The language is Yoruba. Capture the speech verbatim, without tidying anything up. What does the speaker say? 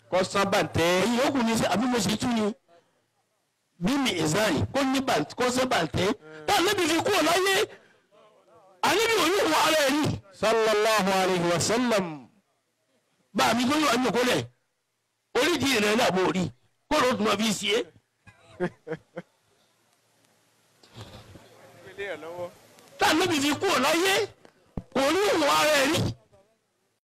kó san bàǹtẹ́. èyí yòókù ní sẹ́ àbí mo sì tún ni bí mi ìzáyì kó ní bàǹtẹ́ kó sẹ́ bàǹtẹ́ tá a lébi fi kú ọ láyé àlébi òní ìwọ ara ẹ̀ rí. sallallahu alayhi wa sallam. bá a mi tó yọ ọyàn kólẹ̀ orídìí rẹ̀ náà mo rí kó ló tún ọ fi ṣe é. tá a lébi fi kú ọ láyé kò ní ìwọ ara ẹ̀ rí.